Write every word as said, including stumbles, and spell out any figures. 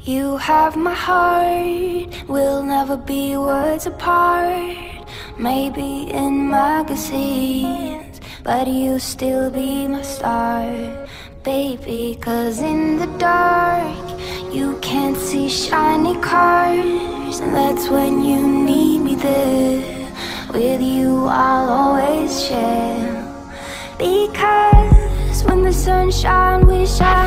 You have my heart, we'll never be worlds apart. Maybe in magazines, but you still be my star, baby. Cause in the dark, you can't see shiny cars, and that's when you need me there. With you I'll always share, because when the sun shines we shine.